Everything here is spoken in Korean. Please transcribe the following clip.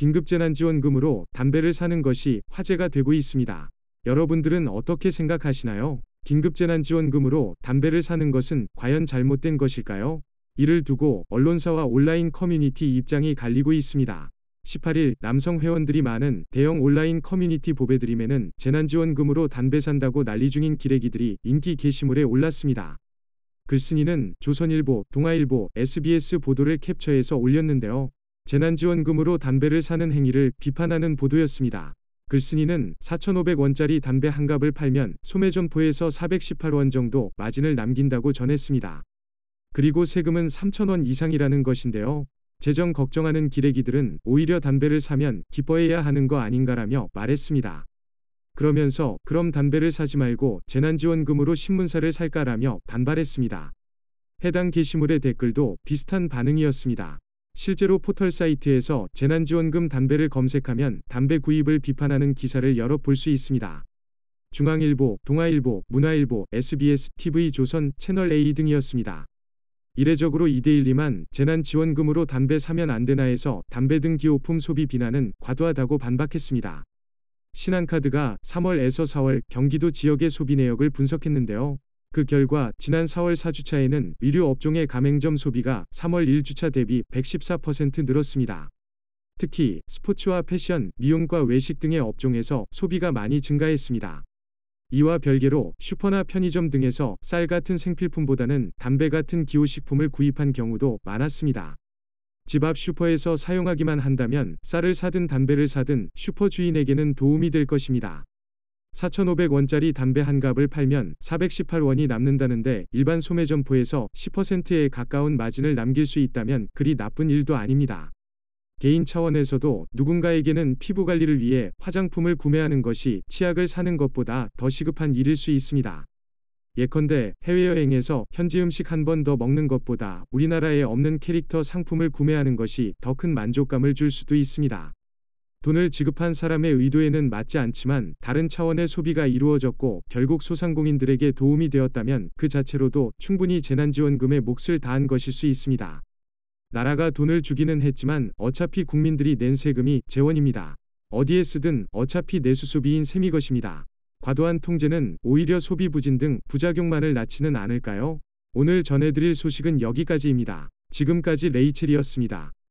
긴급재난지원금으로 담배를 사는 것이 화제가 되고 있습니다. 여러분들은 어떻게 생각하시나요? 긴급재난지원금으로 담배를 사는 것은 과연 잘못된 것일까요? 이를 두고 언론사와 온라인 커뮤니티 입장이 갈리고 있습니다. 18일 남성 회원들이 많은 대형 온라인 커뮤니티 보배드림에는 재난지원금으로 담배 산다고 난리 중인 기레기들이 인기 게시물에 올랐습니다. 글쓴이는 조선일보, 동아일보, SBS 보도를 캡처해서 올렸는데요. 재난지원금으로 담배를 사는 행위를 비판하는 보도였습니다. 글쓴이는 4,500원짜리 담배 한 갑을 팔면 소매점포에서 418원 정도 마진을 남긴다고 전했습니다. 그리고 세금은 3,000원 이상이라는 것인데요. 재정 걱정하는 기레기들은 오히려 담배를 사면 기뻐해야 하는 거 아닌가라며 말했습니다. 그러면서 그럼 담배를 사지 말고 재난지원금으로 신문사를 살까라며 반발했습니다. 해당 게시물의 댓글도 비슷한 반응이었습니다. 실제로 포털 사이트에서 재난지원금 담배를 검색하면 담배 구입을 비판하는 기사를 여러 볼 수 있습니다. 중앙일보, 동아일보, 문화일보, SBS, TV조선, 채널A 등이었습니다. 이례적으로 이데일리만 재난지원금으로 담배 사면 안 되나 해서 담배 등 기호품 소비 비난은 과도하다고 반박했습니다. 신한카드가 3월에서 4월 경기도 지역의 소비 내역을 분석했는데요. 그 결과 지난 4월 4주차에는 의류 업종의 가맹점 소비가 3월 1주차 대비 114% 늘었습니다. 특히 스포츠와 패션, 미용과 외식 등의 업종에서 소비가 많이 증가했습니다. 이와 별개로 슈퍼나 편의점 등에서 쌀 같은 생필품보다는 담배 같은 기호식품을 구입한 경우도 많았습니다. 집 앞 슈퍼에서 사용하기만 한다면 쌀을 사든 담배를 사든 슈퍼 주인에게는 도움이 될 것입니다. 4,500원짜리 담배 한 갑을 팔면 418원이 남는다는데 일반 소매점포에서 10%에 가까운 마진을 남길 수 있다면 그리 나쁜 일도 아닙니다. 개인 차원에서도 누군가에게는 피부 관리를 위해 화장품을 구매하는 것이 치약을 사는 것보다 더 시급한 일일 수 있습니다. 예컨대 해외여행에서 현지 음식 한 번 더 먹는 것보다 우리나라에 없는 캐릭터 상품을 구매하는 것이 더 큰 만족감을 줄 수도 있습니다. 돈을 지급한 사람의 의도에는 맞지 않지만 다른 차원의 소비가 이루어졌고 결국 소상공인들에게 도움이 되었다면 그 자체로도 충분히 재난지원금에 몫을 다한 것일 수 있습니다. 나라가 돈을 주기는 했지만 어차피 국민들이 낸 세금이 재원입니다. 어디에 쓰든 어차피 내수 소비인 셈이 것입니다. 과도한 통제는 오히려 소비 부진 등 부작용만을 낳지는 않을까요? 오늘 전해드릴 소식은 여기까지입니다. 지금까지 레이첼이었습니다.